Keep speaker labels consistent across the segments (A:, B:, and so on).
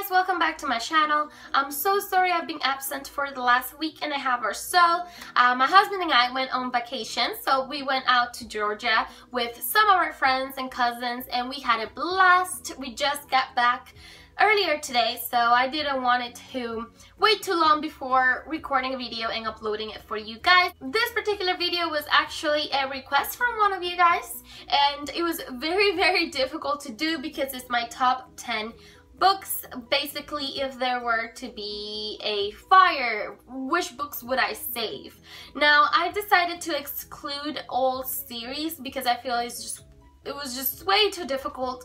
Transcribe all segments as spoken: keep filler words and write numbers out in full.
A: guys, welcome back to my channel. I'm so sorry I've been absent for the last week and a half or so. Uh, my husband and I went on vacation, so we went out to Georgia with some of our friends and cousins and we had a blast. We just got back earlier today, so I didn't want it to wait too long before recording a video and uploading it for you guys. This particular video was actually a request from one of you guys, and it was very very difficult to do because it's my top ten books. Basically, if there were to be a fire, which books would I save? Now, I decided to exclude all series because I feel it's just it was just way too difficult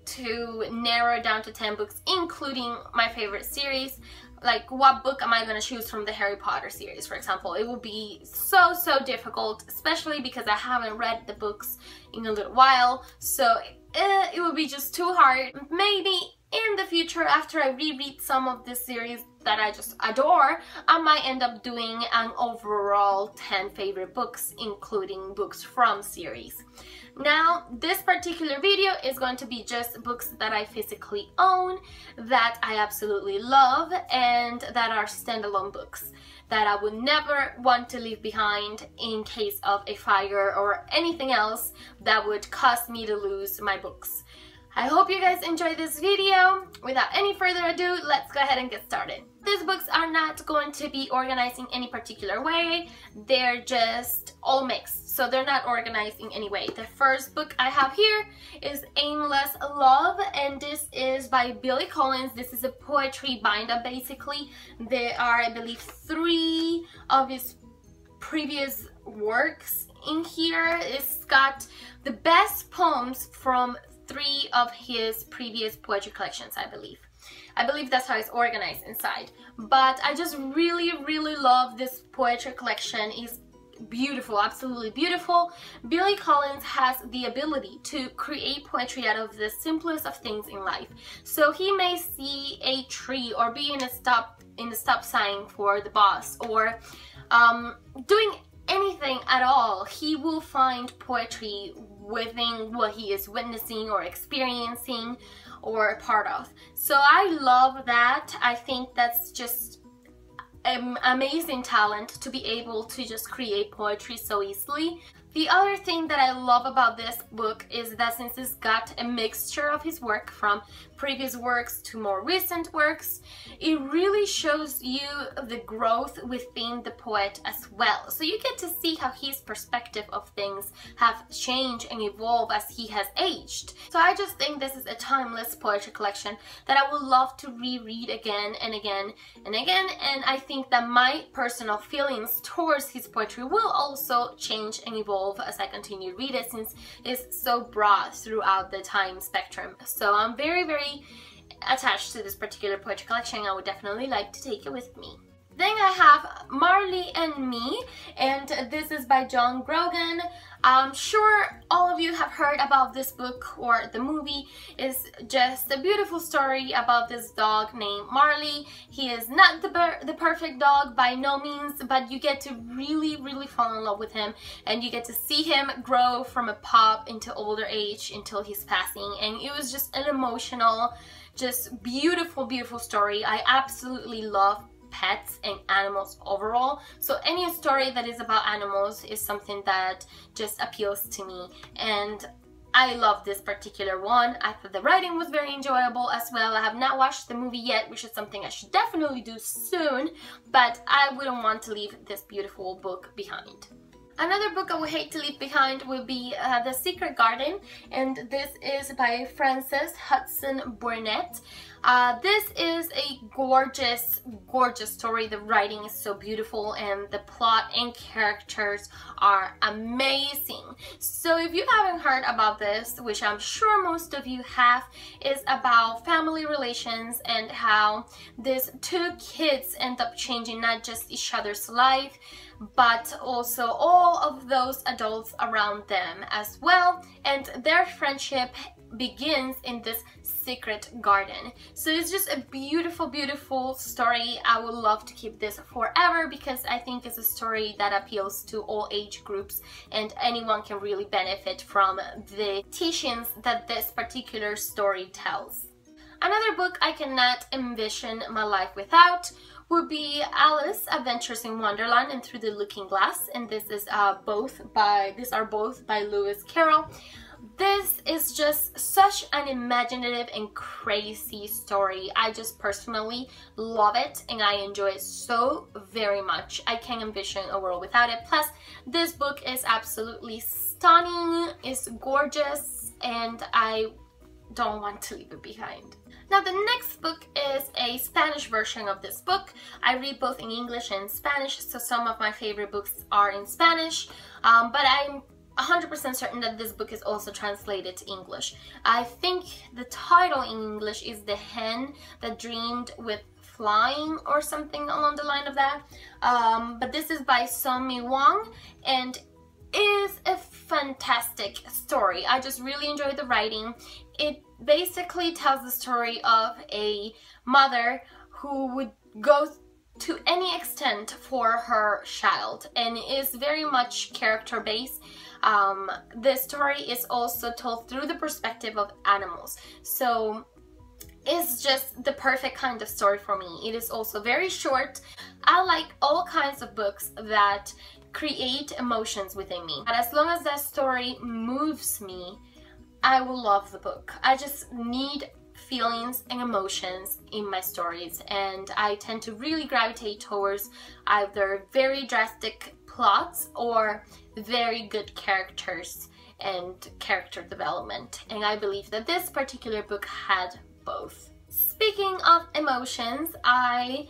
A: to narrow down to ten books, including my favorite series. Like, what book am I going to choose from the Harry Potter series, for example? It will be so so difficult, especially because I haven't read the books in a little while, so uh, it would be just too hard. Maybe in the future, after I reread some of this series that I just adore, I might end up doing an overall ten favorite books, including books from series. Now, this particular video is going to be just books that I physically own, that I absolutely love, and that are standalone books that I would never want to leave behind in case of a fire or anything else that would cause me to lose my books. I hope you guys enjoyed this video. Without any further ado, let's go ahead and get started. These books are not going to be organized in any particular way. They're just all mixed, so they're not organized in any way. The first book I have here is Aimless Love, and this is by Billy Collins. This is a poetry binder, basically. There are, I believe, three of his previous works in here. It's got the best poems from three of his previous poetry collections, I believe. I believe that's how it's organized inside. But I just really, really love this poetry collection. It's beautiful, absolutely beautiful. Billy Collins has the ability to create poetry out of the simplest of things in life. So he may see a tree or be in a stop in the stop sign for the bus, or um, doing anything at all. He will find poetry within what he is witnessing or experiencing or a part of. So I love that. I think that's just an amazing talent to be able to just create poetry so easily. The other thing that I love about this book is that since it's got a mixture of his work from previous works to more recent works, it really shows you the growth within the poet as well. So you get to see how his perspective of things have changed and evolved as he has aged. So I just think this is a timeless poetry collection that I would love to reread again and again and again, and I think that my personal feelings towards his poetry will also change and evolve as I continue to read it, since it's so broad throughout the time spectrum. So I'm very very attached to this particular poetry collection. I would definitely like to take it with me. Then I have Marley and Me, and this is by John Grogan. I'm sure all of you have heard about this book, or the movie is just a beautiful story about this dog named Marley. He is not the, the perfect dog by no means, but you get to really really fall in love with him, and you get to see him grow from a pup into older age until he's passing, and it was just an emotional, just beautiful beautiful story. I absolutely love pets and animals overall, so any story that is about animals is something that just appeals to me, and I love this particular one. I thought the writing was very enjoyable as well. I have not watched the movie yet, which is something I should definitely do soon, but I wouldn't want to leave this beautiful book behind. Another book I would hate to leave behind would be uh, The Secret Garden, and this is by Frances Hudson Burnett. Uh, this is a gorgeous, gorgeous story. The writing is so beautiful and the plot and characters are amazing. So if you haven't heard about this, which I'm sure most of you have, is about family relations and how these two kids end up changing not just each other's life, but also all of those adults around them as well, and their friendship begins in this secret garden. So it's just a beautiful beautiful story. I would love to keep this forever because I think it's a story that appeals to all age groups and anyone can really benefit from the teachings that this particular story tells. Another book I cannot envision my life without would be Alice Adventures in Wonderland and Through the Looking Glass, and this is uh, both by these are both by Lewis Carroll. This is just such an imaginative and crazy story. I just personally love it and I enjoy it so very much. I can't envision a world without it. Plus, this book is absolutely stunning, it's gorgeous, and I don't want to leave it behind. Now the next book is a Spanish version of this book. I read both in English and Spanish, so some of my favorite books are in Spanish, um, but I'm one hundred percent certain that this book is also translated to English. I think the title in English is The Hen That Dreamed with Flying or something along the line of that. Um, but this is by Song Mi Wong and is a fantastic story. I just really enjoyed the writing. It basically tells the story of a mother who would go to any extent for her child and is very much character based. Um, the story is also told through the perspective of animals, so it's just the perfect kind of story for me. It is also very short. I like all kinds of books that create emotions within me, but as long as that story moves me, I will love the book. I just need feelings and emotions in my stories, and I tend to really gravitate towards either very drastic plots or very good characters and character development, and I believe that this particular book had both. Speaking of emotions, I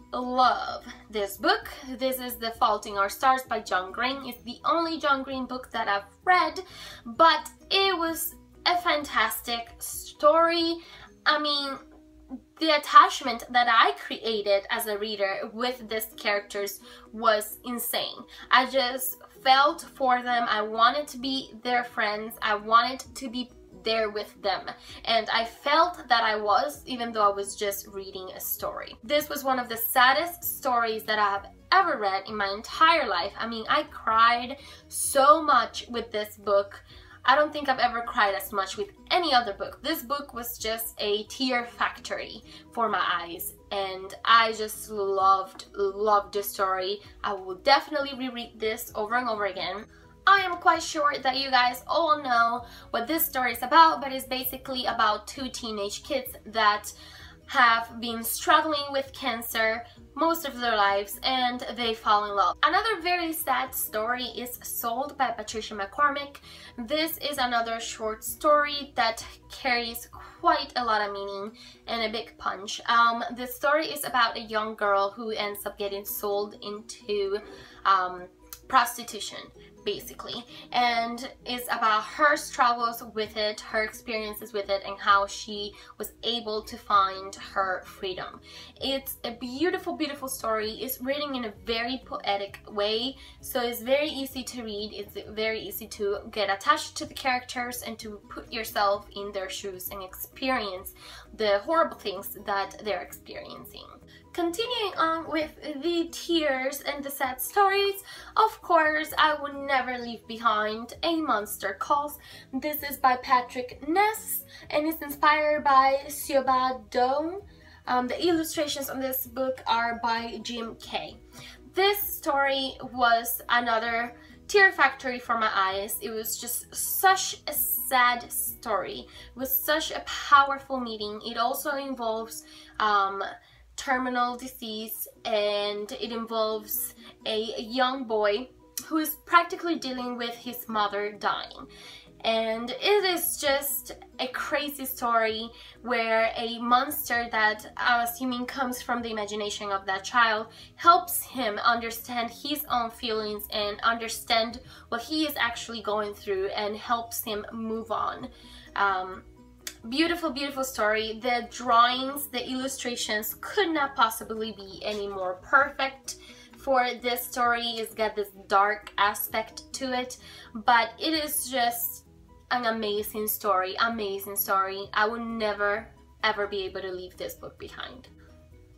A: love this book. This is The Fault in Our Stars by John Green. It's the only John Green book that I've read, but it was a fantastic story. I mean, the attachment that I created as a reader with these characters was insane. I just felt for them. I wanted to be their friends. I wanted to be there with them, and I felt that I was, even though I was just reading a story. This was one of the saddest stories that I have ever read in my entire life. I mean, I cried so much with this book. I don't think I've ever cried as much with any other book. This book was just a tear factory for my eyes, and I just loved, loved the story. I will definitely reread this over and over again. I am quite sure that you guys all know what this story is about, but it's basically about two teenage kids that have been struggling with cancer most of their lives, and they fall in love. Another very sad story is Sold by Patricia McCormick. This is another short story that carries quite a lot of meaning and a big punch. Um, the story is about a young girl who ends up getting sold into um, prostitution, basically, and it's about her struggles with it, her experiences with it, and how she was able to find her freedom. It's a beautiful, beautiful story. It's written in a very poetic way, so it's very easy to read. It's very easy to get attached to the characters and to put yourself in their shoes and experience the horrible things that they're experiencing. Continuing on with the tears and the sad stories, of course, I would never leave behind A Monster Calls. This is by Patrick Ness and it's inspired by Siobhan Doan. Um, the illustrations on this book are by Jim Kay. This story was another tear factory for my eyes. It was just such a sad story. It was such a powerful meeting. It also involves um, terminal disease, and it involves a young boy who is practically dealing with his mother dying. And it is just a crazy story where a monster that I'm assuming comes from the imagination of that child helps him understand his own feelings and understand what he is actually going through, and helps him move on. Um, Beautiful, beautiful story. The drawings, the illustrations could not possibly be any more perfect for this story. It's got this dark aspect to it, but it is just an amazing story, amazing story. I would never, ever be able to leave this book behind.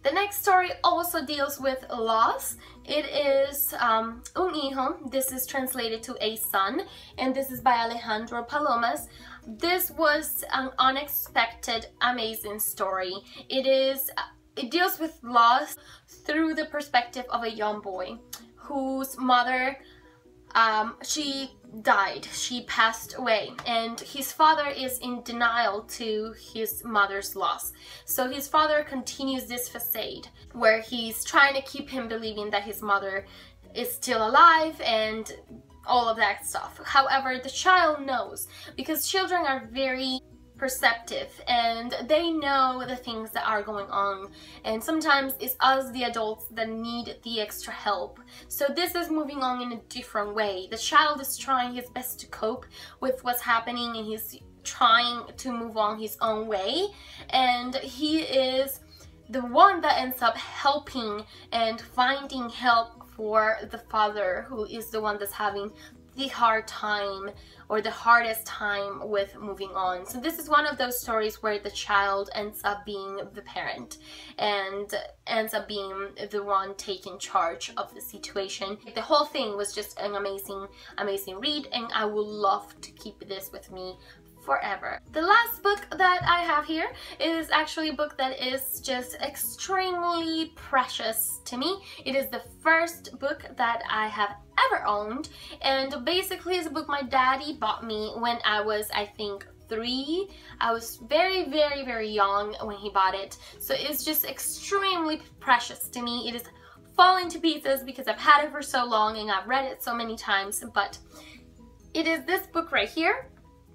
A: The next story also deals with loss. It is um, Un Hijo. This is translated to A Son, and this is by Alejandro Palomas. This was an unexpected, amazing story. It is, it deals with loss through the perspective of a young boy whose mother, um, she died, she passed away, and his father is in denial to his mother's loss. So his father continues this facade where he's trying to keep him believing that his mother is still alive and all of that stuff. However, the child knows, because children are very perceptive and they know the things that are going on, and sometimes it's us, the adults, that need the extra help. So this is moving on in a different way. The child is trying his best to cope with what's happening, and he's trying to move on his own way, and he is the one that ends up helping and finding help for the father, who is the one that's having the hard time or the hardest time with moving on. So this is one of those stories where the child ends up being the parent and ends up being the one taking charge of the situation. The whole thing was just an amazing, amazing read, and I would love to keep this with me forever. The last book that I have here is actually a book that is just extremely precious to me. It is the first book that I have ever owned, and basically it's a book my daddy bought me when I was, I think, three. I was very, very, very young when he bought it, so it's just extremely precious to me. It is falling to pieces because I've had it for so long and I've read it so many times, but it is this book right here.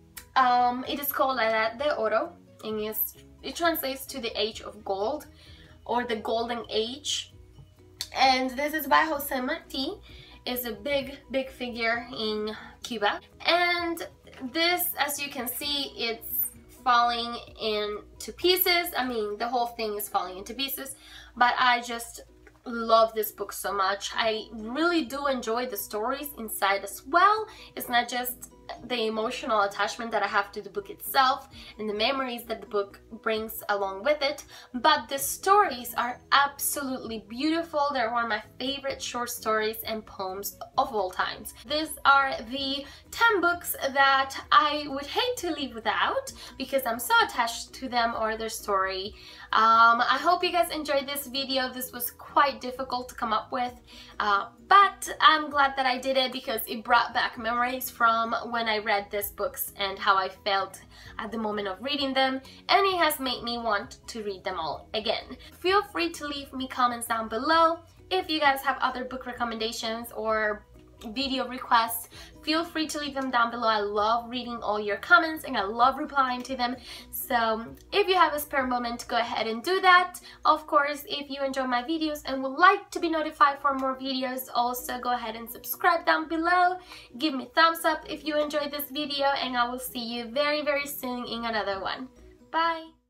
A: Um, it is called La Edad de Oro, and it's, it translates to the Age of Gold, or the Golden Age. And this is by Jose Marti. Is a big, big figure in Cuba. And this, as you can see, it's falling into pieces. I mean, the whole thing is falling into pieces, but I just love this book so much. I really do enjoy the stories inside as well. It's not just the emotional attachment that I have to the book itself and the memories that the book brings along with it, but the stories are absolutely beautiful. They're one of my favorite short stories and poems of all times. These are the ten books that I would hate to leave without because I'm so attached to them or their story. Um, I hope you guys enjoyed this video. This was quite difficult to come up with, uh, but I'm glad that I did it because it brought back memories from when I read these books and how I felt at the moment of reading them, and it has made me want to read them all again. Feel free to leave me comments down below. If you guys have other book recommendations or video requests, feel free to leave them down below. I love reading all your comments and I love replying to them. So if you have a spare moment, go ahead and do that. Of course, if you enjoy my videos and would like to be notified for more videos, also go ahead and subscribe down below. Give me a thumbs up if you enjoyed this video, and I will see you very, very soon in another one. Bye!